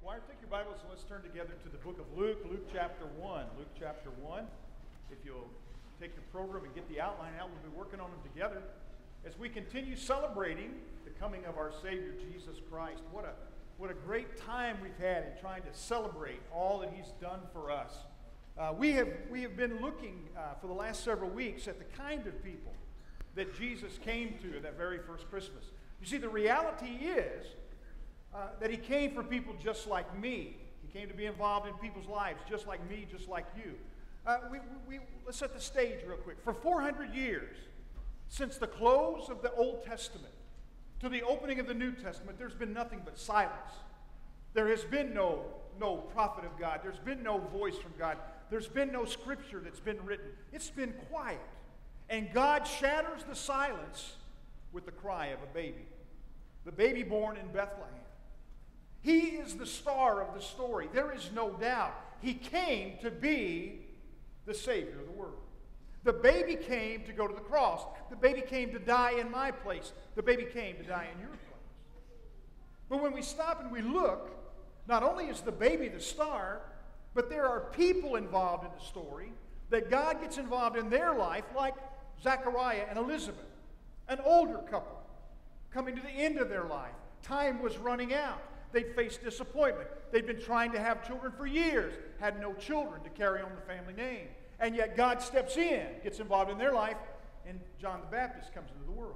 Choir, take your Bibles and let's turn together to the book of Luke, Luke chapter 1. Luke chapter 1. If you'll take your program and get the outline out, we'll be working on them together as we continue celebrating the coming of our Savior, Jesus Christ. What a great time we've had in trying to celebrate all that He's done for us. We have been looking for the last several weeks at the kind of people that Jesus came to that very first Christmas. You see, the reality is that He came for people just like me. He came to be involved in people's lives just like me, just like you. Let's set the stage real quick. For 400 years, since the close of the Old Testament to the opening of the New Testament, there's been nothing but silence. There has been no prophet of God. There's been no voice from God. There's been no scripture that's been written. It's been quiet. And God shatters the silence with the cry of a baby. The baby born in Bethlehem. He is the star of the story. There is no doubt. He came to be the Savior of the world. The baby came to go to the cross. The baby came to die in my place. The baby came to die in your place. But when we stop and we look, not only is the baby the star, but there are people involved in the story that God gets involved in their life, like Zechariah and Elizabeth, an older couple coming to the end of their life. Time was running out. They'd faced disappointment. They'd been trying to have children for years, had no children to carry on the family name. And yet God steps in, gets involved in their life, and John the Baptist comes into the world,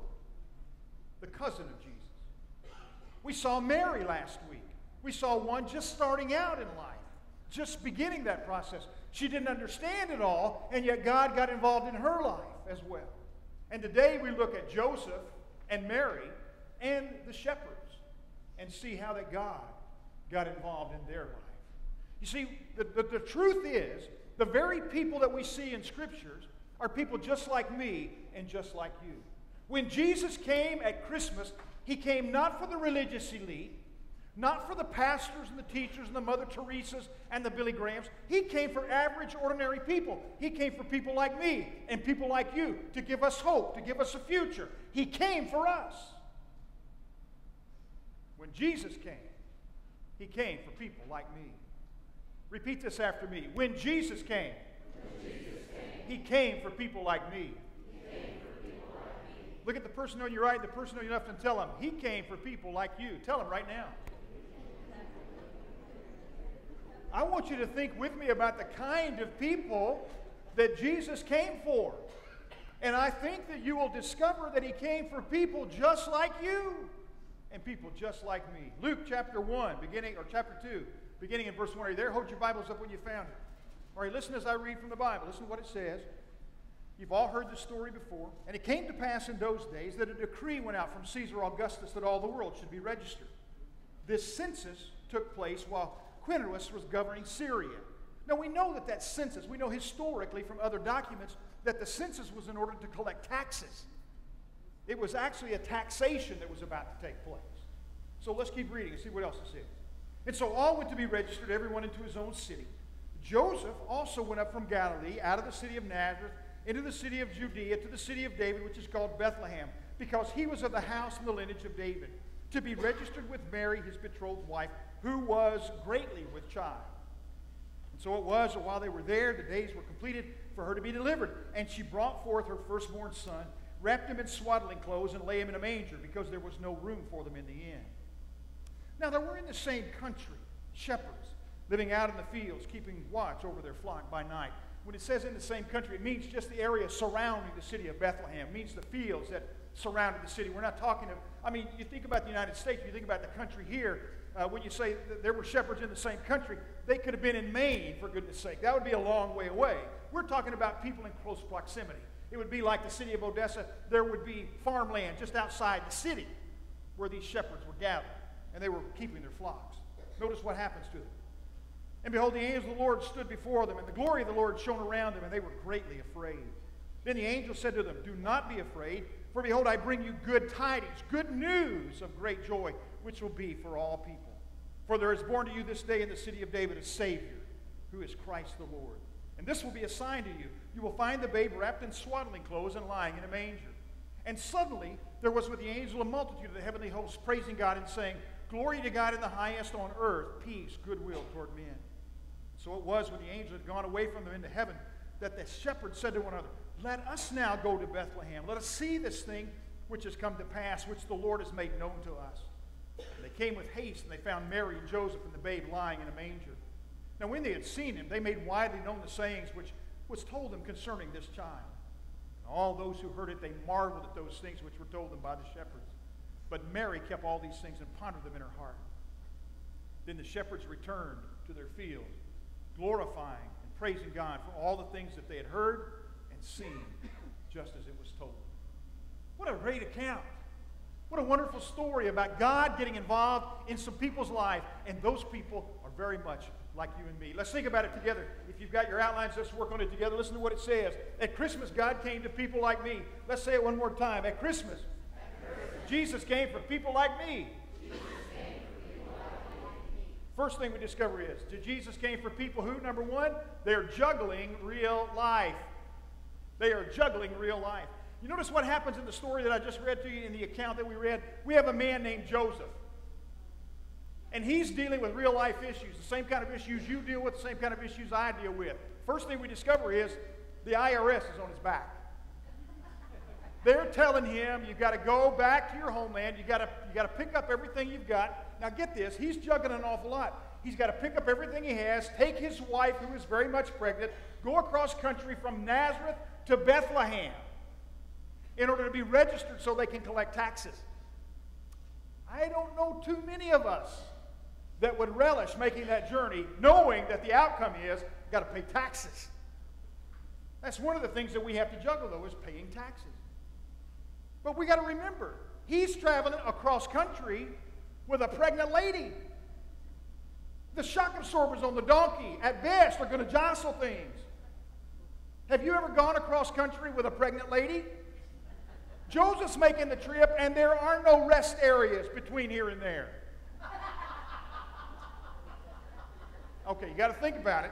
the cousin of Jesus. We saw Mary last week. We saw one just starting out in life, just beginning that process. She didn't understand it all, and yet God got involved in her life as well. And today we look at Joseph and Mary and the shepherds and see how that God got involved in their life. You see, the truth is, the very people that we see in Scriptures are people just like me and just like you. When Jesus came at Christmas, He came not for the religious elite, not for the pastors and the teachers and the Mother Teresas and the Billy Grahams. He came for average, ordinary people. He came for people like me and people like you to give us hope, to give us a future. He came for us. When Jesus came, He came for people like me. Repeat this after me. When Jesus came, He came for people like me. Look at the person on your right and the person on your left and tell them, He came for people like you. Tell them right now. I want you to think with me about the kind of people that Jesus came for. And I think that you will discover that He came for people just like you and people just like me. Luke chapter 1, chapter 2, beginning in verse 1. Are you there? Hold your Bibles up when you found it. All right, listen as I read from the Bible. Listen to what it says. You've all heard this story before. And it came to pass in those days that a decree went out from Caesar Augustus that all the world should be registered. This census took place while Quirinius was governing Syria. Now we know that census, we know historically from other documents that the census was in order to collect taxes. It was actually a taxation that was about to take place. So let's keep reading and see what else it says. And so all went to be registered, everyone into his own city. Joseph also went up from Galilee, out of the city of Nazareth, into the city of Judea, to the city of David, which is called Bethlehem, because he was of the house and the lineage of David, to be registered with Mary, his betrothed wife, who was greatly with child. And so it was that while they were there, the days were completed for her to be delivered. And she brought forth her firstborn son, wrapped him in swaddling clothes, and lay him in a manger, because there was no room for them in the inn. Now there were in the same country shepherds living out in the fields, keeping watch over their flock by night. When it says in the same country, it means just the area surrounding the city of Bethlehem. It means the fields that surrounded the city. We're not talking of, you think about the United States, you think about the country here, when you say that there were shepherds in the same country, they could have been in Maine, for goodness sake. That would be a long way away. We're talking about people in close proximity. It would be like the city of Odessa. There would be farmland just outside the city where these shepherds were gathered, and they were keeping their flocks. Notice what happens to them. And behold, the angel of the Lord stood before them, and the glory of the Lord shone around them, and they were greatly afraid. Then the angel said to them, Do not be afraid, for behold, I bring you good tidings, good news of great joy, which will be for all people. For there is born to you this day in the city of David a Savior, who is Christ the Lord. And this will be a sign to you. You will find the babe wrapped in swaddling clothes and lying in a manger. And suddenly there was with the angel a multitude of the heavenly hosts praising God and saying, glory to God in the highest on earth, peace, goodwill toward men. So it was when the angel had gone away from them into heaven that the shepherds said to one another, let us now go to Bethlehem. Let us see this thing which has come to pass, which the Lord has made known to us. And they came with haste, and they found Mary and Joseph and the babe lying in a manger. Now when they had seen him, they made widely known the sayings which was told them concerning this child. And all those who heard it, they marveled at those things which were told them by the shepherds. But Mary kept all these things and pondered them in her heart. Then the shepherds returned to their field, glorifying and praising God for all the things that they had heard and seen, just as it was told. What a great account. What a wonderful story about God getting involved in some people's life, and those people are very much like you and me. Let's think about it together. If you've got your outlines, let's work on it together. Listen to what it says. At Christmas, God came to people like me. Let's say it one more time. At Christmas, Jesus came for people like me. First thing we discover is that Jesus came for people who, number one, they're juggling real life. They are juggling real life. You notice what happens in the story that I just read to you in the account that we read? We have a man named Joseph. And he's dealing with real life issues, the same kind of issues you deal with, the same kind of issues I deal with. First thing we discover is the IRS is on his back. They're telling him, you've got to go back to your homeland, you've got to pick up everything you've got. Now get this, he's juggling an awful lot. He's got to pick up everything he has, take his wife, who is very much pregnant, go across country from Nazareth to Bethlehem in order to be registered so they can collect taxes. I don't know too many of us that would relish making that journey knowing that the outcome is you've got to pay taxes. That's one of the things that we have to juggle, though, is paying taxes. But we got to remember, he's traveling across country with a pregnant lady. The shock absorbers on the donkey, at best, are going to jostle things. Have you ever gone across country with a pregnant lady? Joseph's making the trip, and there are no rest areas between here and there. Okay, you got to think about it.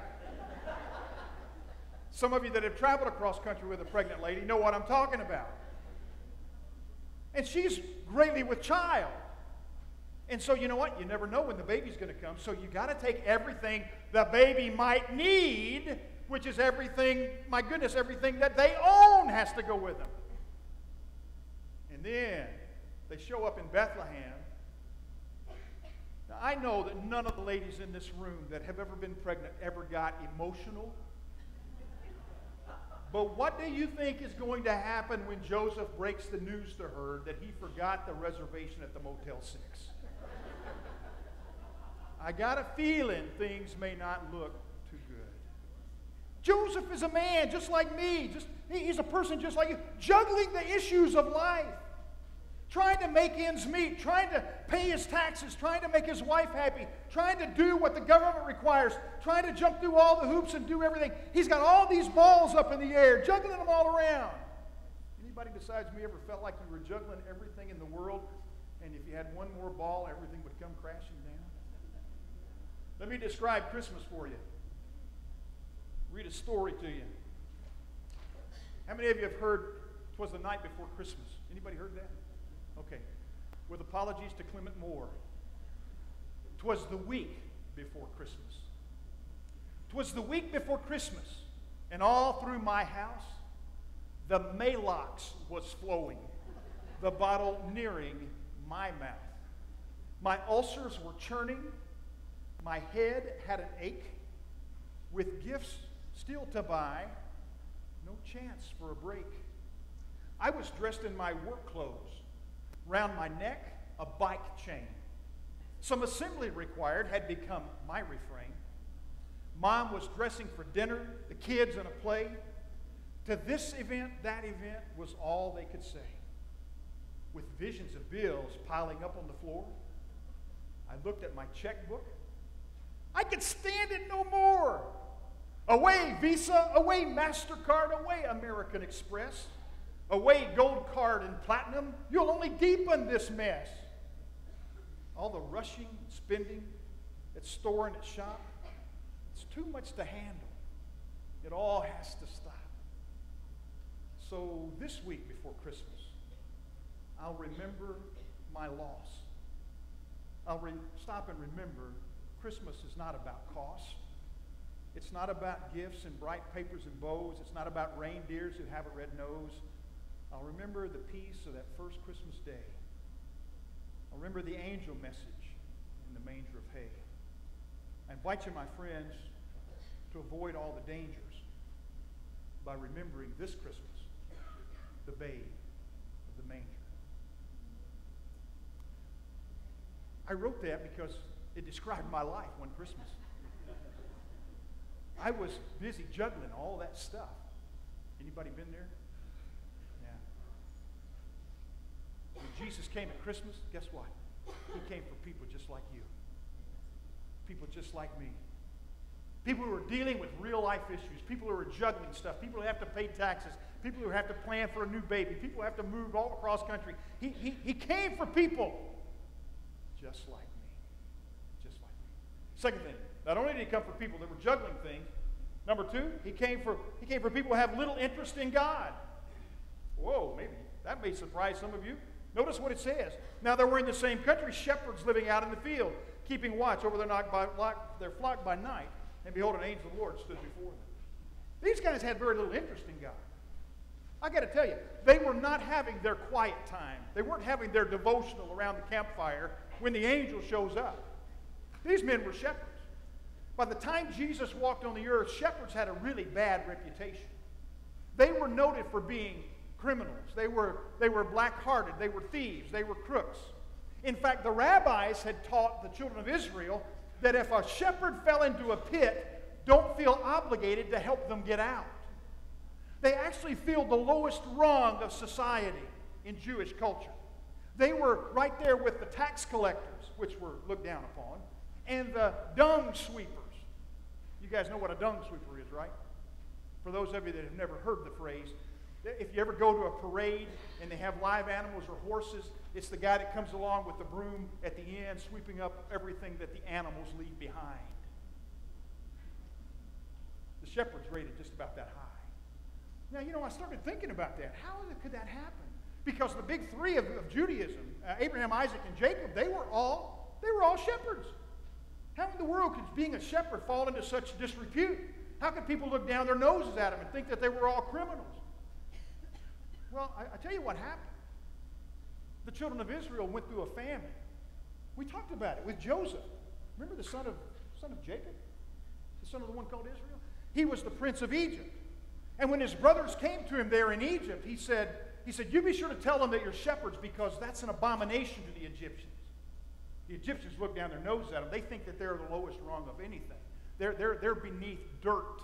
Some of you that have traveled across country with a pregnant lady know what I'm talking about. And she's greatly with child. And so you know what? You never know when the baby's going to come. So you got to take everything the baby might need, which is everything, my goodness, everything that they own has to go with them. And then they show up in Bethlehem. Now, I know that none of the ladies in this room that have ever been pregnant ever got emotional. But what do you think is going to happen when Joseph breaks the news to her that he forgot the reservation at the Motel 6? I got a feeling things may not look too good. Joseph is a man just like me. He's a person just like you, juggling the issues of life. Trying to make ends meet, trying to pay his taxes, trying to make his wife happy, trying to do what the government requires, trying to jump through all the hoops and do everything. He's got all these balls up in the air, juggling them all around. Anybody besides me ever felt like you were juggling everything in the world, and if you had one more ball, everything would come crashing down? Let me describe Christmas for you. Read a story to you. How many of you have heard 'Twas the Night Before Christmas? Anybody heard that? Okay. With apologies to Clement Moore. 'Twas the week before Christmas. 'Twas the week before Christmas, and all through my house the Malox was flowing, the bottle nearing my mouth. My ulcers were churning, my head had an ache, with gifts still to buy, no chance for a break. I was dressed in my work clothes, round my neck a bike chain. Some assembly required had become my refrain. Mom was dressing for dinner, the kids in a play. To this event, that event was all they could say. With visions of bills piling up on the floor, I looked at my checkbook. I could stand it no more. Away Visa, away MasterCard, away American Express. Away gold card and platinum, you'll only deepen this mess. All the rushing, spending at store and at shop, it's too much to handle. It all has to stop. So this week before Christmas, I'll remember my loss. stop and remember, Christmas is not about cost. It's not about gifts and bright papers and bows. It's not about reindeers who have a red nose. I'll remember the peace of that first Christmas day. I'll remember the angel message in the manger of hay. I invite you, my friends, to avoid all the dangers by remembering this Christmas, the babe of the manger. I wrote that because it described my life one Christmas. I was busy juggling all that stuff. Anybody been there? Yeah. When Jesus came at Christmas, guess what? He came for people just like you. People just like me. People who are dealing with real life issues. People who are juggling stuff. People who have to pay taxes. People who have to plan for a new baby. People who have to move all across country. He came for people just like me. Just like me. Second thing, not only did he come for people that were juggling things, number two, he came for people who have little interest in God. Whoa, maybe that may surprise some of you. Notice what it says. Now there were in the same country shepherds living out in the field, keeping watch over their flock by night. And behold, an angel of the Lord stood before them. These guys had very little interest in God. I got to tell you, they were not having their quiet time. They weren't having their devotional around the campfire when the angel shows up. These men were shepherds. By the time Jesus walked on the earth, shepherds had a really bad reputation. They were noted for being criminals. They were black-hearted. They were thieves. They were crooks. In fact, the rabbis had taught the children of Israel that if a shepherd fell into a pit, don't feel obligated to help them get out. They actually filled the lowest rung of society in Jewish culture. They were right there with the tax collectors, which were looked down upon, and the dung sweepers. You guys know what a dung sweeper is, right? For those of you that have never heard the phrase, if you ever go to a parade and they have live animals or horses, it's the guy that comes along with the broom at the end, sweeping up everything that the animals leave behind. The shepherds rated just about that high. Now, I started thinking about that. How could that happen? Because the big three of Judaism, Abraham, Isaac, and Jacob, they were all shepherds. How in the world could being a shepherd fall into such disrepute? How could people look down their noses at them and think that they were all criminals? Well, I tell you what happened. The children of Israel went through a famine. We talked about it with Joseph. Remember the son of Jacob? The son of the one called Israel? He was the prince of Egypt. And when his brothers came to him there in Egypt, he said, you be sure to tell them that you're shepherds because that's an abomination to the Egyptians. The Egyptians look down their noses at them. They think that they're the lowest rung of anything. They're beneath dirt.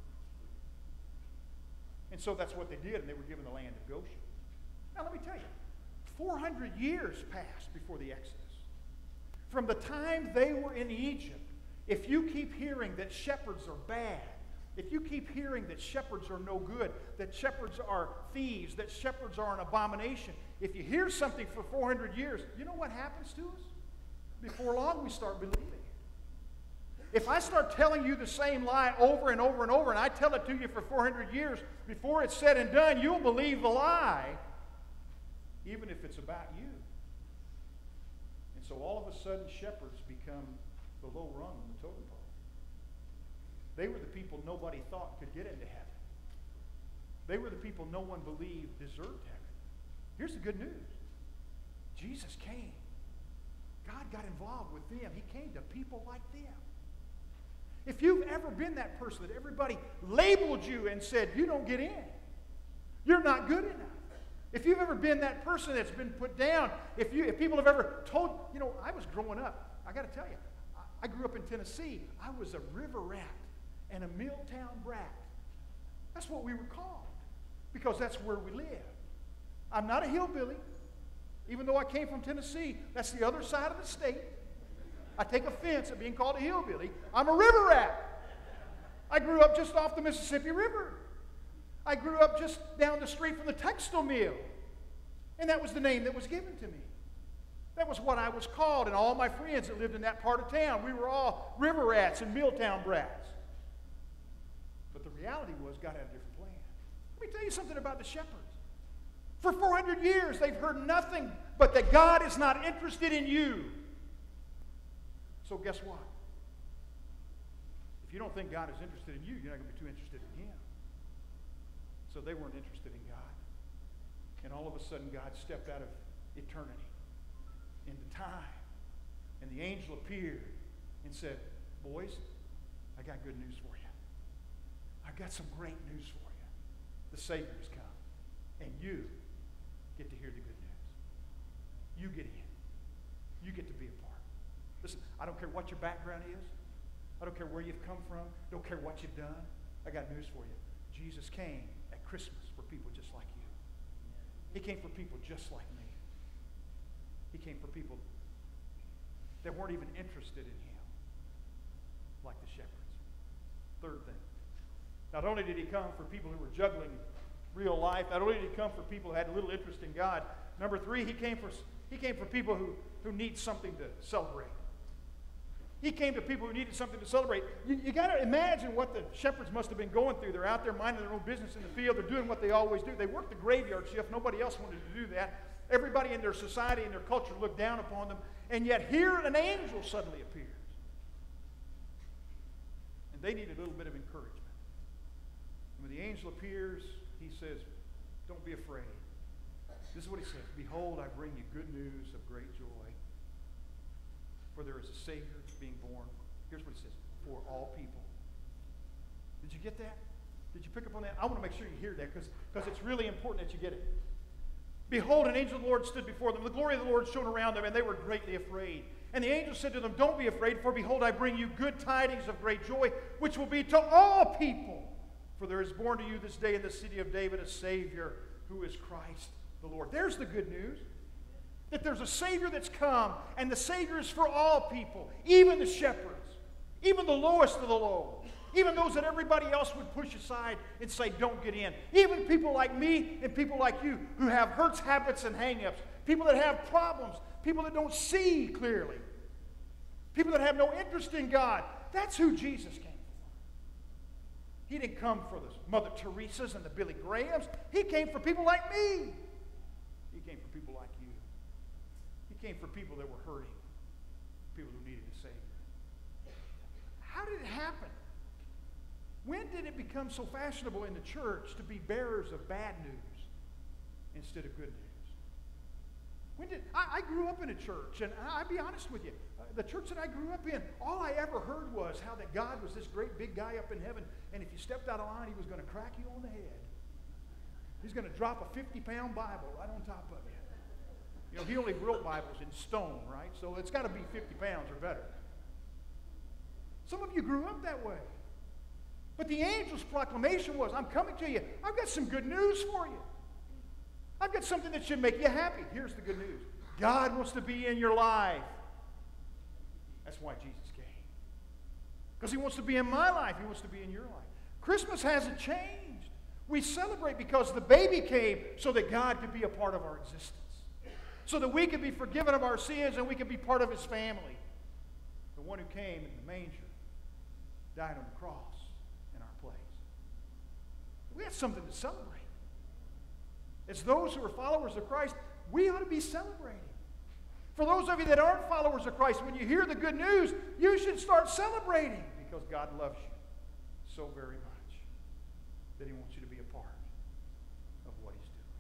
And so that's what they did, and they were given the land of Goshen. Now let me tell you, 400 years passed before the Exodus. From the time they were in Egypt, if you keep hearing that shepherds are bad, if you keep hearing that shepherds are no good, that shepherds are thieves, that shepherds are an abomination, if you hear something for 400 years, you know what happens to us? Before long, we start believing it. If I start telling you the same lie over and over and over, and I tell it to you for 400 years, before it's said and done, you'll believe the lie, even if it's about you. And so all of a sudden, shepherds become the low rung in the totem pole. They were the people nobody thought could get into heaven. They were the people no one believed deserved heaven. Here's the good news. Jesus came. God got involved with them. He came to people like them. If you've ever been that person that everybody labeled you and said, you don't get in, you're not good enough. If you've ever been that person that's been put down, if people have ever told, I was growing up, I got to tell you, I grew up in Tennessee. I was a river rat and a Milltown brat. That's what we were called because that's where we live. I'm not a hillbilly. Even though I came from Tennessee, that's the other side of the state. I take offense at being called a hillbilly. I'm a river rat. I grew up just off the Mississippi River. I grew up just down the street from the textile mill. And that was the name that was given to me. That was what I was called, and all my friends that lived in that part of town. We were all river rats and Milltown brats. But the reality was God had a different plan. Let me tell you something about the shepherds. For 400 years, they've heard nothing but that God is not interested in you. So guess what? If you don't think God is interested in you, you're not going to be too interested in Him. So they weren't interested in God. And all of a sudden, God stepped out of eternity into time. And the angel appeared and said, boys, I got good news for you. I've got some great news for you. The Savior's come. And you get to hear the good news. You get in. You get to be a part. Listen, I don't care what your background is. I don't care where you've come from. Don't care what you've done. I got news for you. Jesus came at Christmas for people just like you. He came for people just like me. He came for people that weren't even interested in Him, like the shepherds. Third thing. Not only did He come for people who were juggling real life, not only did He come for people who had little interest in God, number three, He came for people who need something to celebrate. He came to people who needed something to celebrate. You got to imagine what the shepherds must have been going through. They're out there minding their own business in the field. They're doing what they always do. They work the graveyard shift. Nobody else wanted to do that. Everybody in their society and their culture looked down upon them. And yet here an angel suddenly appears. And they needed a little bit of encouragement. And when the angel appears, he says, don't be afraid. This is what he says. Behold, I bring you good news of great joy. For there is a Savior being born. Here's what he says. For all people. Did you get that? Did you pick up on that? I want to make sure you hear that because it's really important that you get it. Behold, an angel of the Lord stood before them. The glory of the Lord shone around them, and they were greatly afraid. And the angel said to them, don't be afraid, for behold, I bring you good tidings of great joy, which will be to all people. For there is born to you this day in the city of David a Savior, who is Christ the Lord. There's the good news. That there's a Savior that's come, and the Savior is for all people, even the shepherds, even the lowest of the low, even those that everybody else would push aside and say, don't get in. Even people like me and people like you who have hurts, habits, and hang-ups, people that have problems, people that don't see clearly, people that have no interest in God. That's who Jesus came for. He didn't come for the Mother Teresas and the Billy Grahams. He came for people like me. He came for people like you. He came for people that were hurting, people who needed a Savior. How did it happen? When did it become so fashionable in the church to be bearers of bad news instead of good news? When did I grew up in a church, and I'll be honest with you, the church that I grew up in, all I ever heard was how that God was this great big guy up in heaven, and if you stepped out of line, He was going to crack you on the head. He's going to drop a 50-pound Bible right on top of you. You know, He only wrote Bibles in stone, right? So it's got to be 50 pounds or better. Some of you grew up that way. But the angel's proclamation was, I'm coming to you. I've got some good news for you. I've got something that should make you happy. Here's the good news. God wants to be in your life. That's why Jesus came. Because He wants to be in my life. He wants to be in your life. Christmas hasn't changed. We celebrate because the baby came so that God could be a part of our existence. So that we could be forgiven of our sins and we could be part of His family. The one who came in the manger died on the cross in our place. We have something to celebrate. As those who are followers of Christ, we ought to be celebrating. For those of you that aren't followers of Christ, when you hear the good news, you should start celebrating because God loves you so very much that He wants you to be a part of what He's doing.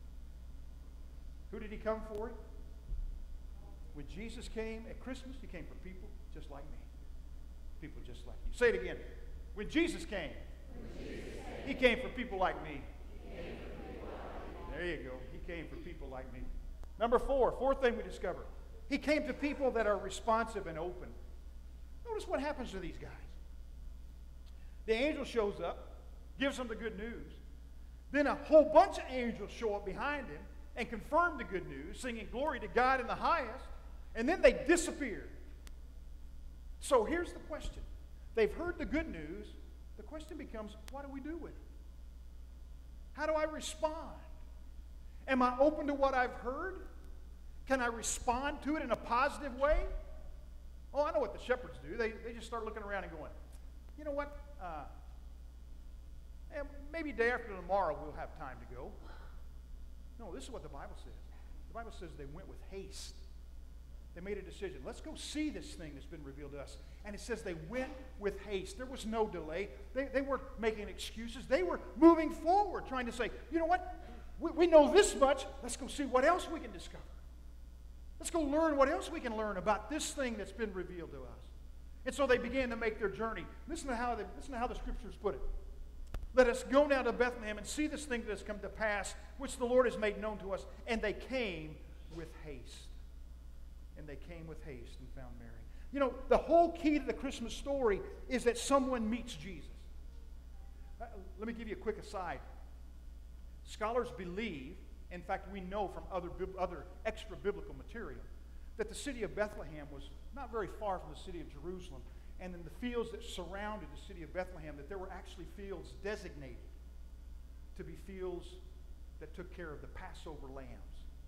Who did He come for? When Jesus came at Christmas, He came for people just like me. People just like you. Say it again. When Jesus came, He came for people like me. There you go. He came for people like me. Number fourth thing we discover. He came to people that are responsive and open. Notice what happens to these guys. The angel shows up, gives them the good news. Then a whole bunch of angels show up behind Him and confirm the good news, singing glory to God in the highest. And then they disappear. So here's the question. They've heard the good news. The question becomes, what do we do with it? How do I respond? Am I open to what I've heard? Can I respond to it in a positive way? Oh, I know what the shepherds do. They just start looking around and going, you know what? Maybe day after tomorrow we'll have time to go. No, this is what the Bible says. The Bible says they went with haste They made a decision. Let's go see this thing that's been revealed to us. And it says they went with haste. There was no delay. They weren't making excuses. They were moving forward, trying to say, you know what? We know this much. Let's go see what else we can discover. Let's go learn what else we can learn about this thing that's been revealed to us. And so they began to make their journey. Listen to how the scriptures put it. Let us go now to Bethlehem and see this thing that has come to pass, which the Lord has made known to us. And they came with haste. And they came with haste and found Mary. You know, the whole key to the Christmas story is that someone meets Jesus. Let me give you a quick aside. Scholars believe, in fact, we know from other extra biblical material, that the city of Bethlehem was not very far from the city of Jerusalem. And in the fields that surrounded the city of Bethlehem, that there were actually fields designated to be fields that took care of the Passover lambs.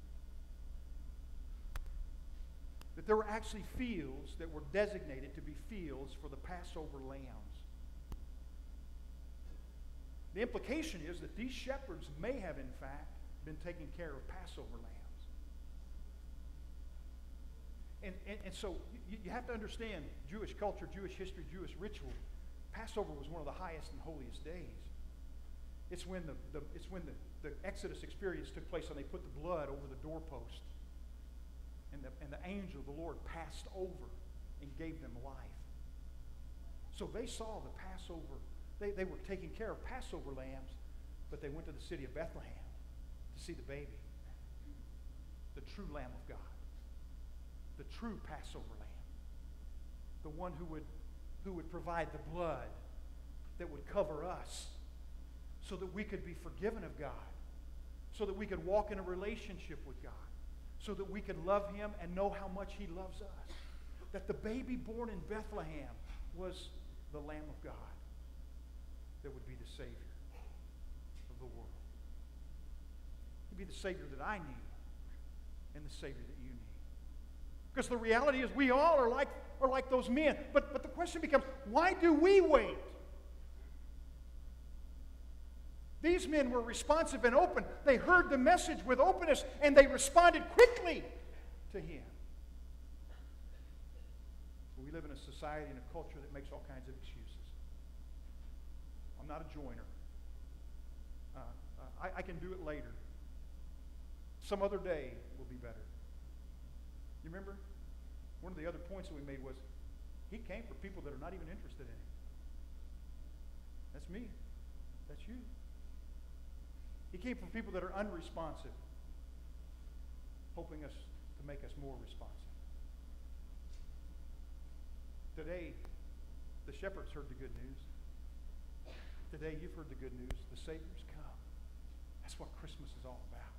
That there were actually fields that were designated to be fields for the Passover lambs. The implication is that these shepherds may have, in fact, been taking care of Passover lambs. And so you have to understand Jewish culture, Jewish history, Jewish ritual. Passover was one of the highest and holiest days. It's when the Exodus experience took place and they put the blood over the doorpost. And the angel of the Lord passed over and gave them life. So they saw the Passover. They were taking care of Passover lambs, but they went to the city of Bethlehem to see the baby, the true Lamb of God, the true Passover lamb, the one who would provide the blood that would cover us so that we could be forgiven of God, so that we could walk in a relationship with God, so that we could love Him and know how much He loves us. That the baby born in Bethlehem was the Lamb of God that would be the Savior of the world. He'd be the Savior that I need and the Savior that you need. Because the reality is we all are like those men. But the question becomes, why do we wait? These men were responsive and open. They heard the message with openness, and they responded quickly to Him. We live in a society and a culture that makes all kinds of excuses. I'm not a joiner. I can do it later. Some other day will be better. You remember? One of the other points that we made was, He came for people that are not even interested in Him. That's me. That's you. He came for people that are unresponsive, hoping to make us more responsive. Today, the shepherds heard the good news. Today, you've heard the good news. The Savior's come. That's what Christmas is all about.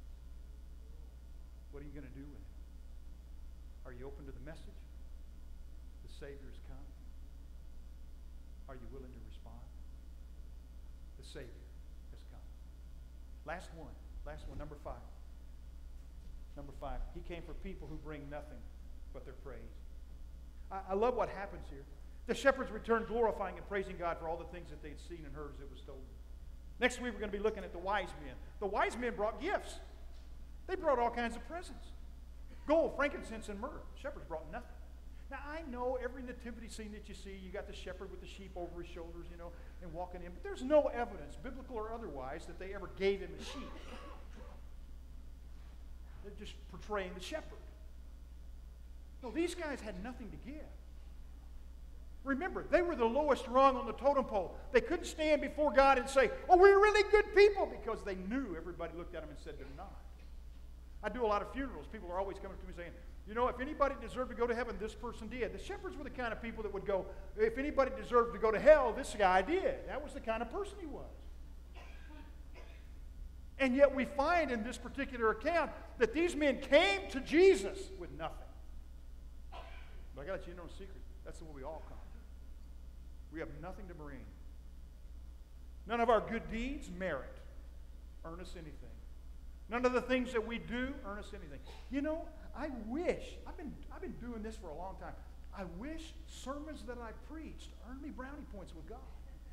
What are you going to do with it? Are you open to the message? The Savior's come. Are you willing to respond? The Savior has come. Last one, number 5. Number 5, He came for people who bring nothing but their praise. I love what happens here. The shepherds returned glorifying and praising God for all the things that they'd seen and heard as it was told them. Next week we're going to be looking at the wise men. The wise men brought gifts. They brought all kinds of presents. Gold, frankincense, and myrrh. Shepherds brought nothing. Now I know every nativity scene that you see, you got the shepherd with the sheep over his shoulders, and walking in. But there's no evidence, biblical or otherwise, that they ever gave him a sheep. They're just portraying the shepherd. No, these guys had nothing to give. Remember, they were the lowest rung on the totem pole. They couldn't stand before God and say, oh, we're really good people, because they knew everybody looked at them and said they're not. I do a lot of funerals. People are always coming to me saying, if anybody deserved to go to heaven, this person did. The shepherds were the kind of people that would go, if anybody deserved to go to hell, this guy did. That was the kind of person he was. And yet we find in this particular account that these men came to Jesus with nothing. But I got to let you know a secret. That's the way we all come. We have nothing to bring. None of our good deeds merit, earn us anything. None of the things that we do earn us anything. I wish, I've been doing this for a long time. I wish sermons that I preached earned me brownie points with God.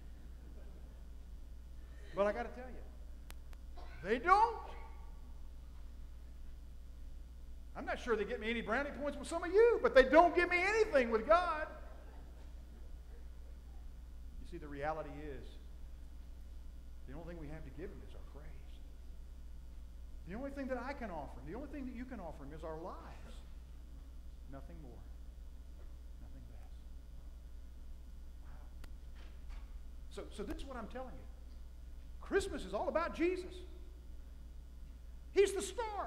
But I got to tell you, they don't. I'm not sure they get me any brownie points with some of you, but they don't get me anything with God. You see, the reality is, the only thing we have to give him is our praise. The only thing that I can offer him, the only thing that you can offer him is our lives. Nothing more. Nothing less. Wow. So this is what I'm telling you. Christmas is all about Jesus. He's the star.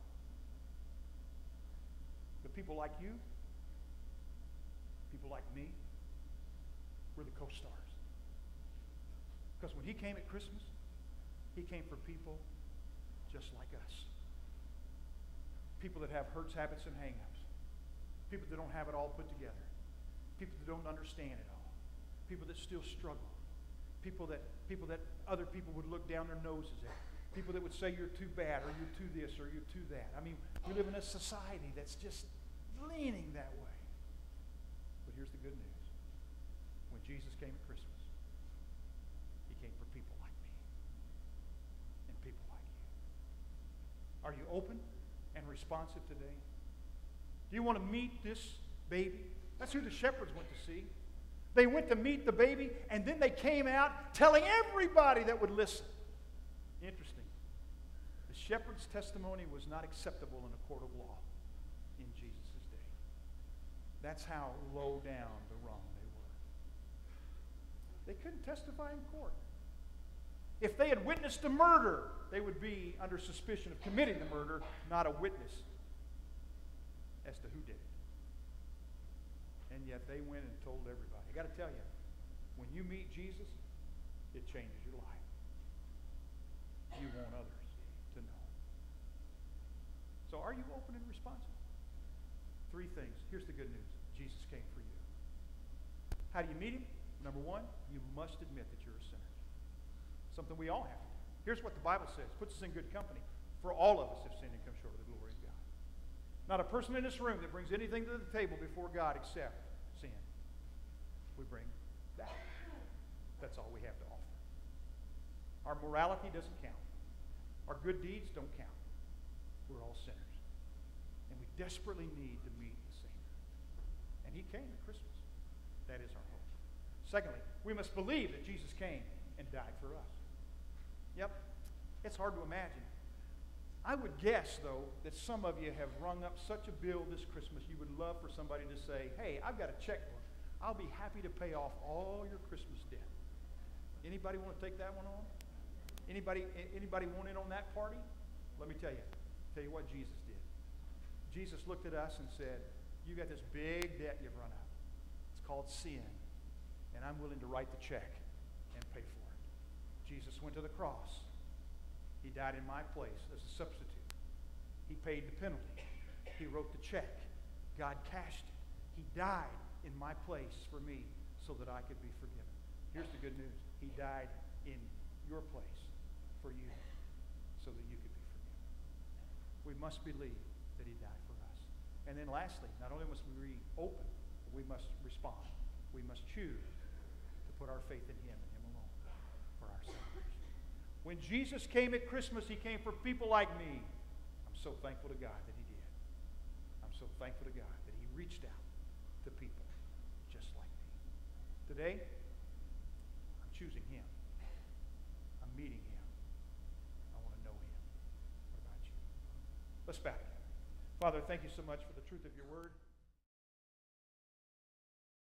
But people like you, people like me, we're the co-stars. Because when he came at Christmas, he came for people just like us. People that have hurts, habits, and hang-ups. People that don't have it all put together. People that don't understand it all. People that still struggle. People that other people would look down their noses at. People that would say you're too bad, or you're too this, or you're too that. I mean, we live in a society that's just leaning that way. But here's the good news. When Jesus came at Christmas, he came for people like me and people like you. Are you open and responsive today? Do you want to meet this baby? That's who the shepherds went to see. They went to meet the baby, and then they came out telling everybody that would listen. Interesting. The shepherd's testimony was not acceptable in a court of law in Jesus' day. That's how low down the rung they were. They couldn't testify in court. If they had witnessed a murder, they would be under suspicion of committing the murder, not a witness as to who did it. And yet they went and told everybody. I got to tell you, when you meet Jesus, it changes your life. You want others to know. So are you open and responsive? 3 things. Here's the good news. Jesus came for you. How do you meet him? Number 1, you must admit that you're a sinner. Something we all have to do. Here's what the Bible says. Puts us in good company. For all of us have sinned and come short of the glory of God. Not a person in this room that brings anything to the table before God except sin. We bring that. That's all we have to offer. Our morality doesn't count. Our good deeds don't count. We're all sinners. And we desperately need to meet the Savior. And he came at Christmas. That is our hope. Secondly, we must believe that Jesus came and died for us. Yep, it's hard to imagine. I would guess, though, that some of you have rung up such a bill this Christmas you would love for somebody to say, hey, I've got a checkbook. I'll be happy to pay off all your Christmas debt. Anybody want to take that one on? Anybody want in on that party? Let me tell you what Jesus did. Jesus looked at us and said, you got this big debt you've run up. It's called sin. And I'm willing to write the check and pay for it. Jesus went to the cross. He died in my place as a substitute. He paid the penalty. He wrote the check. God cashed it. He died in my place for me so that I could be forgiven. Here's the good news. He died in your place for you so that you could be forgiven. We must believe that he died for us. And then lastly, not only must we be open, but we must respond. We must choose to put our faith in him and him alone for our salvation. When Jesus came at Christmas, he came for people like me. I'm so thankful to God that he did. I'm so thankful to God that he reached out to people just like me. Today, I'm choosing him. I'm meeting him. I want to know him. What about you? Let's bow together. Father, thank you so much for the truth of your word.